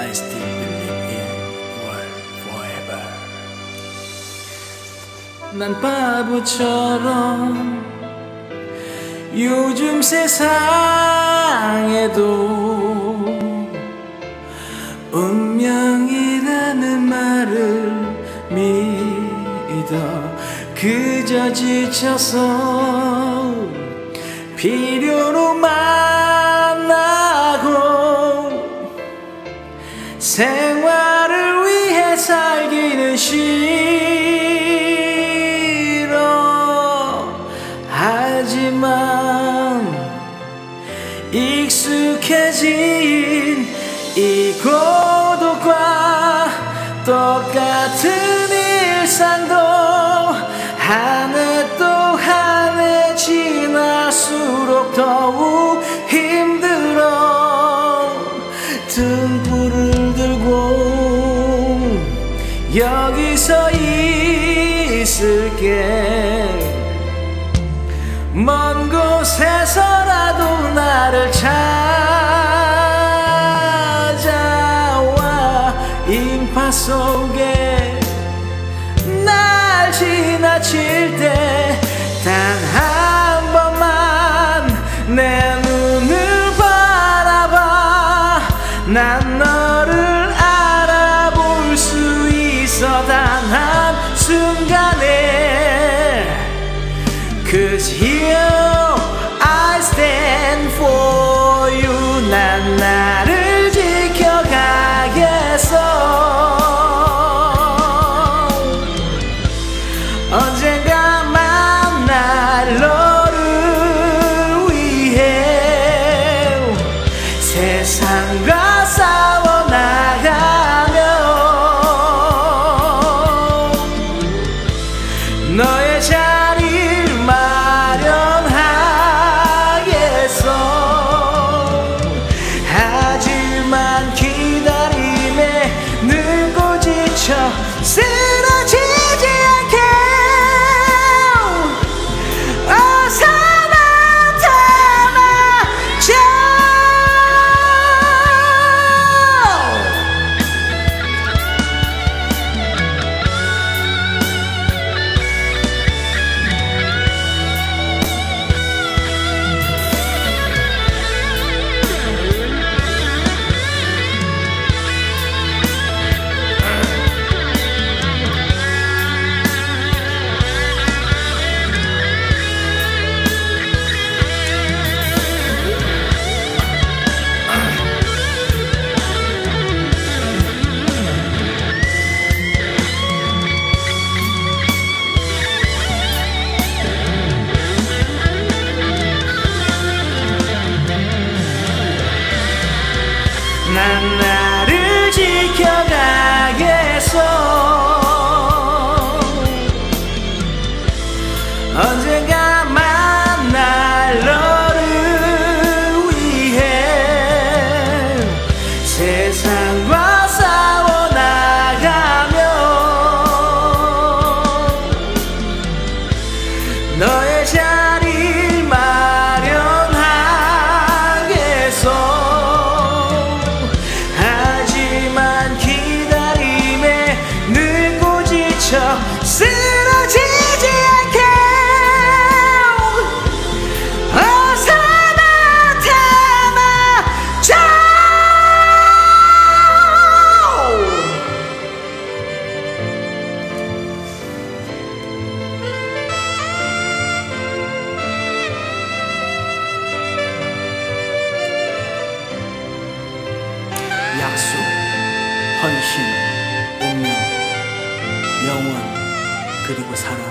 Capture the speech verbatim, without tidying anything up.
I still believe in world forever. 난 바보처럼 요즘 세상에도 운명이라는 말을 믿어 그저 지쳐서 필요로 만나고 생활을 위해 살기는 싫어. 하지만 익숙해진 이 고독과 똑같은 일상도 한 해 또 한 해 지날수록 더욱 힘들어. 등불을 들고 여기서 있을게. 먼 곳에서라도 나를 찾아와. 인파 속에 날 지나칠 때 단 한 번만 내 눈을 바라봐. 난 너를 알아볼 수 있어 단 한 순간에. Cause here I stand for you. 난 나를 지켜가겠어. 언젠가 만날 너를 위해 세상과 싸워나가며 너의 자리를 마련하겠어. 하지만 기다림에 늙고 지쳐 쓰러지지 않게 어서 나한테 맞춰. 난 나를 지켜가겠어. 언젠가 만날 너를 위해 세상과 싸워나가며 너의 자리를 마련하겠어. 쓰러지지 않게 어서 나한테 맞춰. 약속, 헌신, 운명, 영원, 그리고 사랑.